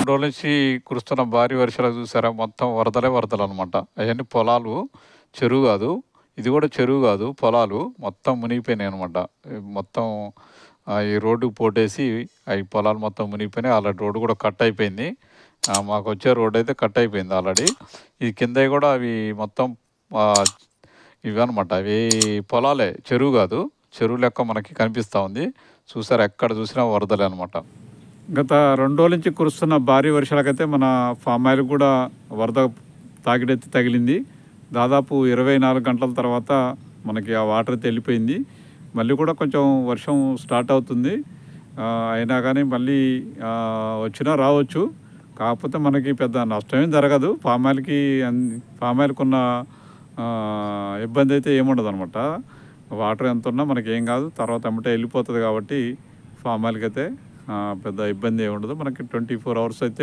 రోజుల నుంచి కురుస్తున్న భారీ వర్షాలు చూసారా? మొత్తం వరదలే వరదలనమాట. అయన్నీ పొలాలు. చెరువు గాదు. ఇది గూడా చెరువు గాదు. పొలాలు మొత్తం మునిగిపోయినాయనమాట. మొత్తం ఈ రోడ్డుకి పోటేసి అయి పొలాలు మొత్తం మునిగిపోయినాయి. ఆల్రెడీ రోడ్డు గూడా కట్ అయిపోయింది. మాకొచ్చే రోడ్డయితే కట్ అయిపోయింది ఆల్రెడీ. ఈ కిందయి గూడా అవి మొత్తం ఆహ్, ఇవనమాట. అవి పొలాలే. చెరువు గాదు. చెరువు లెక్క మనకి కనిపిస్తా ఉంది. చూసారా? ఎక్కడ చూసినా వరదలే అనమాట. గత 2 రోజుల నుంచి కురుస్తున్న భారీ వర్షాలకైతే మన ఫామ్ ఆయిల్‌కి గూడా వరద తాకిడైతే తగిలింది. దాదాపు 24 గంటల తర్వాత మనకి ఆ వాటర్ అయితే వెళ్ళిపోయింది. మళ్ళీ కూడా కొంచెం వర్షం స్టార్ట్ అవుతుంది. అయినా కానీ మళ్ళీ వచ్చినా రావచ్చు. కాకపోతే మనకి పెద్ద నష్టమేం జరగదు. ఫామ్ ఆయిల్‌కున్న ఇబ్బంది అయితే ఏముండదనమాట. వాటర్ ఎంతున్నా మనకేం కాదు. తర్వాత ఎమ్మటే వెళ్ళిపోతుంది కాబట్టి ఫామ్ ఆయిల్‌కైతే పెద్ద ఇబ్బంది ఏమి ఉండదు. మనకి 24 అవర్స్ అయితే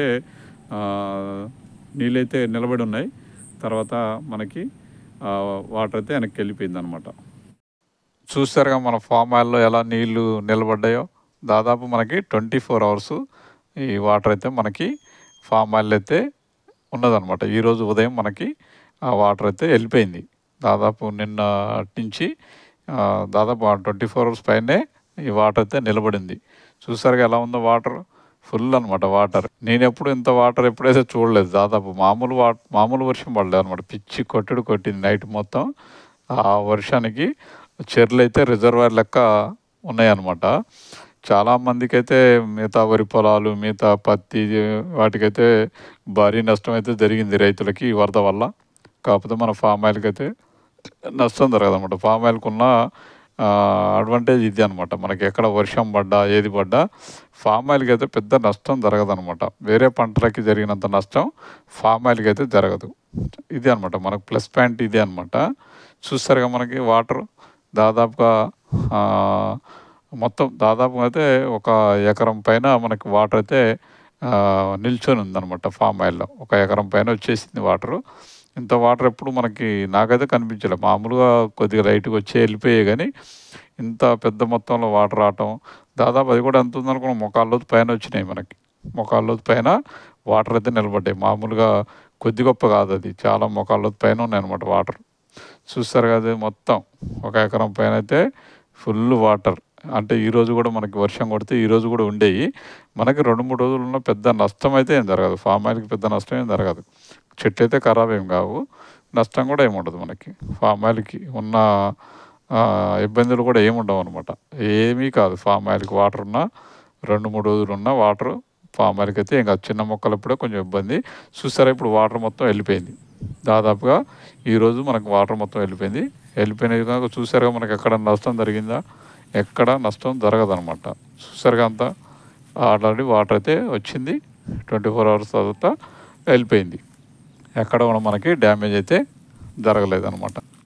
నీళ్ళైతే నిలబడి ఉన్నాయి. తర్వాత మనకి వాటర్ అయితే వెనక్కి వెళ్ళిపోయింది అనమాట. చూసారుగా మన ఫామ్ ఆయిల్లో ఎలా నీళ్లు నిలబడ్డాయో. దాదాపు మనకి 24 అవర్స్ ఈ వాటర్ అయితే మనకి ఫామ్ ఆయిల్ అయితే ఉన్నదనమాట. ఈరోజు ఉదయం మనకి ఆ వాటర్ అయితే వెళ్ళిపోయింది. దాదాపు నిన్న నుంచి దాదాపు 24 అవర్స్ పైనే ఈ వాటర్ అయితే నిలబడింది. చూసారుగా ఎలా ఉందో వాటర్. ఫుల్ అనమాట వాటర్. నేనెప్పుడు ఇంత వాటర్ ఎప్పుడైతే చూడలేదు. దాదాపు మామూలు వర్షం పడలేదు అనమాట. పిచ్చి కొట్టింది నైట్ మొత్తం. ఆ వర్షానికి చెర్లయితే రిజర్వాయర్ లెక్క ఉన్నాయన్నమాట. చాలామందికైతే మిగతా వరి పొలాలు, మిగతా పత్తి వాటికైతే భారీ నష్టం అయితే జరిగింది రైతులకి ఈ వరద వల్ల. కాకపోతే మన ఫామ్ ఆయిల్‌కైతే నష్టం జరగదనమాట. ఫామ్ ఆయిల్‌కున్న అడ్వాంటేజ్ ఇది అనమాట. మనకి ఎక్కడ వర్షం పడ్డా, ఏది పడ్డా ఫామ్ ఆయిల్‌కి అయితే పెద్ద నష్టం జరగదనమాట. వేరే పంటలకి జరిగినంత నష్టం ఫామ్ ఆయిల్‌కి అయితే జరగదు. ఇది అనమాట మనకు ప్లస్ పాయింట్ ఇదే అనమాట. చూస్తారుగా మనకి వాటర్ దాదాపుగా మొత్తం దాదాపుగా అయితే ఒక ఎకరం పైన మనకి వాటర్ అయితే నిల్చొని ఉందనమాట ఫామ్ ఆయిల్‌లో. ఒక ఎకరం పైన వచ్చేసింది వాటరు. ఇంత వాటర్ ఎప్పుడు మనకి నాకైతే కనిపించలేదు. మామూలుగా కొద్దిగా లైట్‌గా వచ్చి వెళ్ళిపోయాయి కానీ ఇంత పెద్ద మొత్తంలో వాటర్ రావటం దాదాపు అది కూడా ఎంత ఉందనుకున్న మోకాళ్ళ లోతు పైన వచ్చినాయి మనకి. మోకాళ్ళ లోతు పైన వాటర్ అయితే నిలబడ్డాయి. మామూలుగా కొద్ది గొప్ప కాదు అది. చాలా మోకాళ్ళ లోతు పైన ఉన్నాయన్నమాట వాటర్. చూస్తారు కదా మొత్తం ఒక ఎకరం పైన అయితే ఫుల్ వాటర్. అంటే ఈరోజు కూడా మనకి వర్షం కొడితే ఈరోజు కూడా ఉండేవి. మనకి 2, 3 రోజులున్న పెద్ద నష్టం అయితే ఏం జరగదు. ఫామ్ ఆయిల్‌కి పెద్ద నష్టం ఏం జరగదు. చెట్లు అయితే ఖరాబ్ ఏం కావు. నష్టం కూడా ఏముండదు మనకి. ఫామ్ ఆయిల్‌కి ఉన్న ఇబ్బందులు కూడా ఏముండవు అనమాట. ఏమీ కాదు ఫామ్ ఆయిల్‌కి వాటర్ ఉన్న 2, 3 రోజులున్న వాటరు ఫామ్ ఆయిల్‌కి అయితే ఏం కాదు. చిన్న మొక్కలప్పుడే కొంచెం ఇబ్బంది. చూసారా ఇప్పుడు వాటర్ మొత్తం వెళ్ళిపోయింది. దాదాపుగా ఈరోజు మనకు వాటర్ మొత్తం వెళ్ళిపోయింది. వెళ్ళిపోయినది కనుక చూసారుగా మనకి ఎక్కడ నష్టం జరిగిందా? ఎక్కడ నష్టం జరగదనమాట. చూసారుగా అంతా ఆల్రెడీ వాటర్ అయితే వచ్చింది. 24 అవర్స్ తర్వాత వెళ్ళిపోయింది. ఎక్కడ కూడా మనకి డ్యామేజ్ అయితే జరగలేదనమాట.